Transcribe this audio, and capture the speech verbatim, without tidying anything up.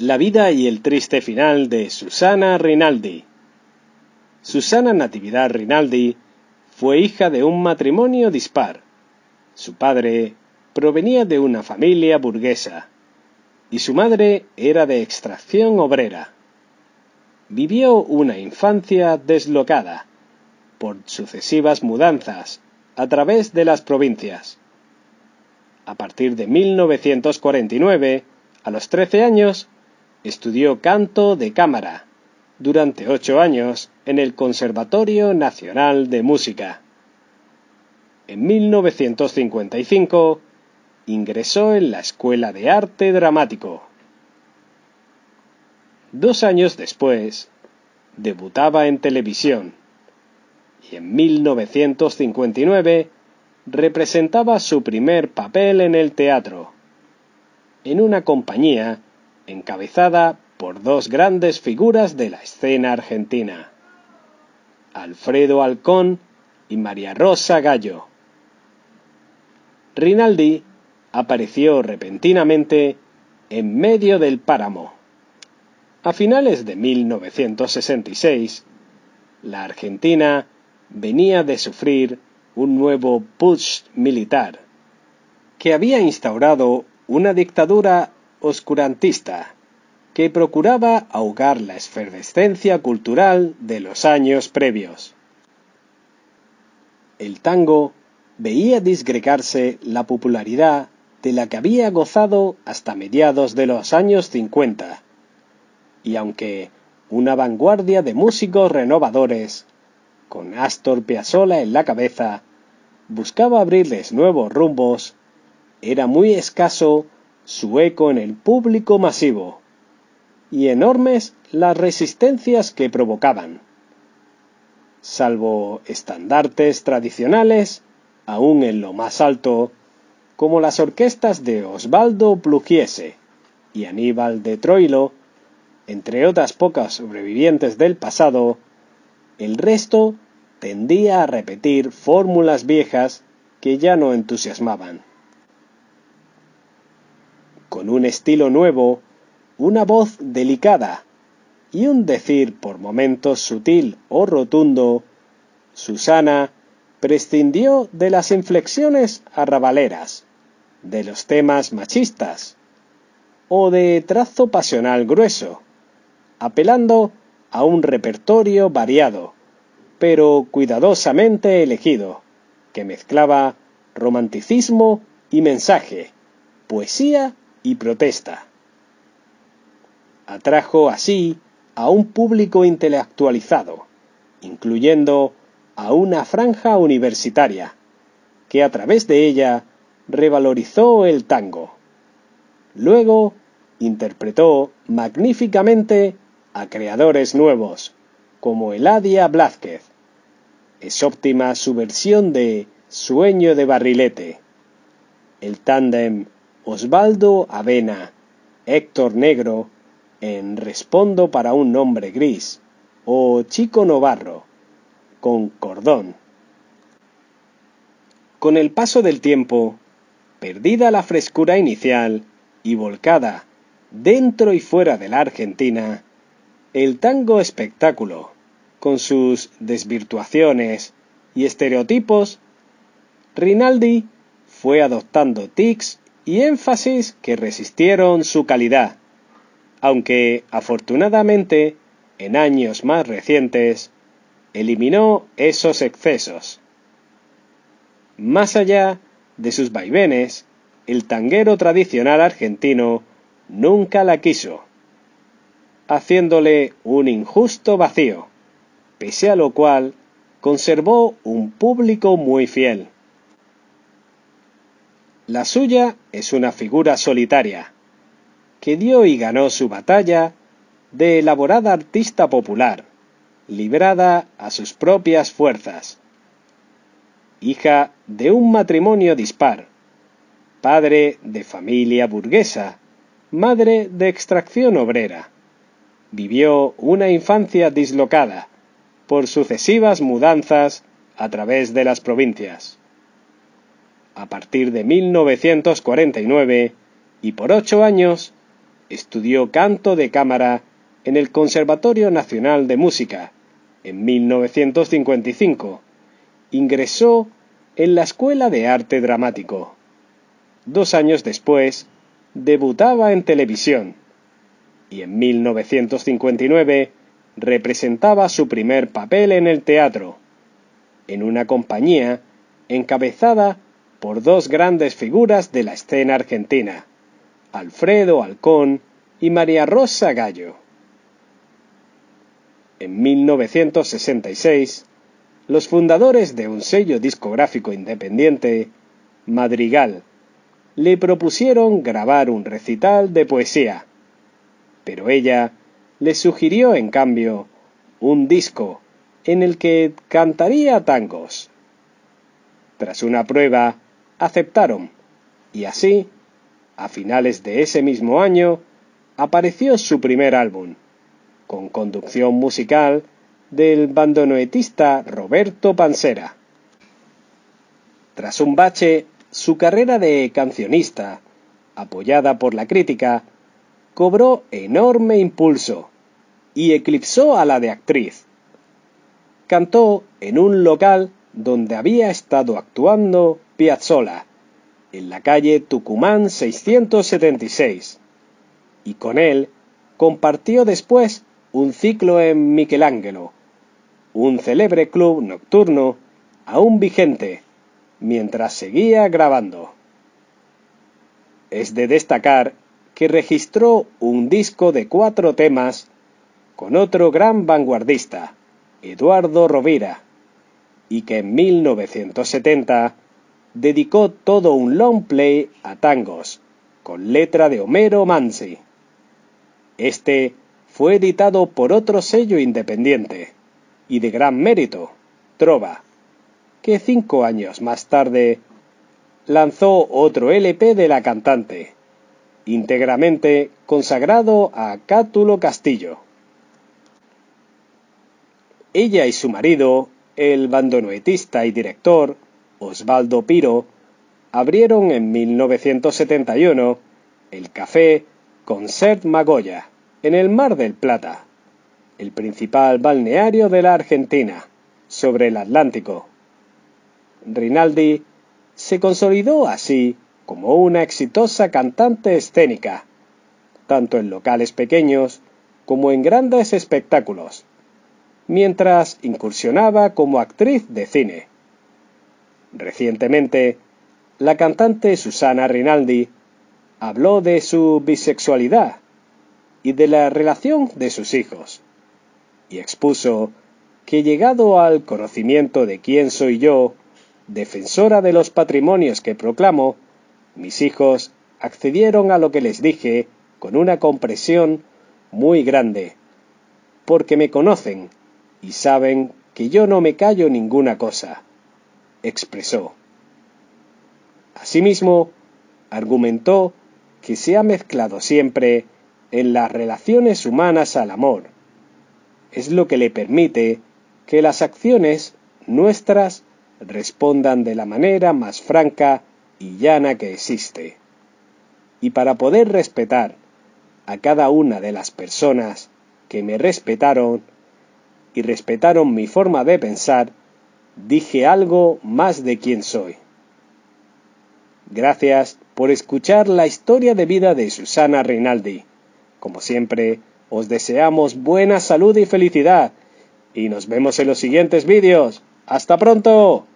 La vida y el triste final de Susana Rinaldi. Susana Natividad Rinaldi fue hija de un matrimonio dispar. Su padre provenía de una familia burguesa y su madre era de extracción obrera. Vivió una infancia deslocada por sucesivas mudanzas a través de las provincias. A partir de mil novecientos cuarenta y nueve, a los trece años, estudió canto de cámara durante ocho años en el Conservatorio Nacional de Música. En mil novecientos cincuenta y cinco ingresó en la Escuela de Arte Dramático. Dos años después, debutaba en televisión y en mil novecientos cincuenta y nueve representaba su primer papel en el teatro, en una compañía encabezada por dos grandes figuras de la escena argentina, Alfredo Alcón y María Rosa Gallo. Rinaldi apareció repentinamente en medio del páramo. A finales de mil novecientos sesenta y seis, la Argentina venía de sufrir un nuevo putsch militar, que había instaurado una dictadura oscurantista que procuraba ahogar la efervescencia cultural de los años previos. El tango veía disgregarse la popularidad de la que había gozado hasta mediados de los años cincuenta, y aunque una vanguardia de músicos renovadores, con Astor Piazzolla en la cabeza, buscaba abrirles nuevos rumbos, era muy escaso su eco en el público masivo, y enormes las resistencias que provocaban. Salvo estandartes tradicionales, aún en lo más alto, como las orquestas de Osvaldo Pugliese y Aníbal de Troilo, entre otras pocas sobrevivientes del pasado, el resto tendía a repetir fórmulas viejas que ya no entusiasmaban. Con un estilo nuevo, una voz delicada y un decir por momentos sutil o rotundo, Susana prescindió de las inflexiones arrabaleras, de los temas machistas o de trazo pasional grueso, apelando a un repertorio variado, pero cuidadosamente elegido, que mezclaba romanticismo y mensaje, poesía y protesta. Atrajo así a un público intelectualizado, incluyendo a una franja universitaria, que a través de ella revalorizó el tango. Luego interpretó magníficamente a creadores nuevos, como Eladia Blázquez. Es óptima su versión de Sueño de Barrilete. El tándem Osvaldo Avena, Héctor Negro, en Respondo para un hombre gris, o Chico Novarro, con Cordón. Con el paso del tiempo, perdida la frescura inicial y volcada dentro y fuera de la Argentina, el tango espectáculo, con sus desvirtuaciones y estereotipos, Rinaldi fue adoptando tics y énfasis que resistieron su calidad, aunque afortunadamente en años más recientes eliminó esos excesos. Más allá de sus vaivenes, el tanguero tradicional argentino nunca la quiso, haciéndole un injusto vacío, pese a lo cual conservó un público muy fiel. La suya es una figura solitaria, que dio y ganó su batalla de elaborada artista popular, librada a sus propias fuerzas. Hija de un matrimonio dispar, padre de familia burguesa, madre de extracción obrera, vivió una infancia dislocada por sucesivas mudanzas a través de las provincias. A partir de mil novecientos cuarenta y nueve, y por ocho años, estudió canto de cámara en el Conservatorio Nacional de Música. En mil novecientos cincuenta y cinco ingresó en la Escuela de Arte Dramático. Dos años después, debutaba en televisión y en mil novecientos cincuenta y nueve representaba su primer papel en el teatro, en una compañía encabezada por dos grandes figuras de la escena argentina, Alfredo Alcón y María Rosa Gallo. En mil novecientos sesenta y seis, los fundadores de un sello discográfico independiente, Madrigal, le propusieron grabar un recital de poesía, pero ella le sugirió en cambio un disco en el que cantaría tangos. Tras una prueba, aceptaron, y así, a finales de ese mismo año, apareció su primer álbum, con conducción musical del bandoneonista Roberto Pansera. Tras un bache, su carrera de cancionista, apoyada por la crítica, cobró enorme impulso y eclipsó a la de actriz. Cantó en un local donde había estado actuando Piazzolla, en la calle Tucumán seiscientos setenta y seis, y con él compartió después un ciclo en Michelangelo, un célebre club nocturno aún vigente, mientras seguía grabando. Es de destacar que registró un disco de cuatro temas con otro gran vanguardista, Eduardo Rovira, y que en mil novecientos setenta dedicó todo un long play a tangos, con letra de Homero Manzi. Este fue editado por otro sello independiente, y de gran mérito, Trova, que cinco años más tarde lanzó otro L P de la cantante, íntegramente consagrado a Cátulo Castillo. Ella y su marido, el bandoneonista y director Osvaldo Piro, abrieron en mil novecientos setenta y uno el café Concert Magoya, en el Mar del Plata, el principal balneario de la Argentina, sobre el Atlántico. Rinaldi se consolidó así como una exitosa cantante escénica, tanto en locales pequeños como en grandes espectáculos, mientras incursionaba como actriz de cine. Recientemente, la cantante Susana Rinaldi habló de su bisexualidad y de la relación de sus hijos, y expuso que, llegado al conocimiento de quién soy yo, defensora de los patrimonios que proclamo, mis hijos accedieron a lo que les dije con una comprensión muy grande, porque me conocen y saben que yo no me callo ninguna cosa, expresó. Asimismo, argumentó que se ha mezclado siempre en las relaciones humanas al amor. Es lo que le permite que las acciones nuestras respondan de la manera más franca y llana que existe. Y para poder respetar a cada una de las personas que me respetaron y respetaron mi forma de pensar, dije algo más de quién soy. Gracias por escuchar la historia de vida de Susana Rinaldi. Como siempre, os deseamos buena salud y felicidad, y nos vemos en los siguientes vídeos. ¡Hasta pronto!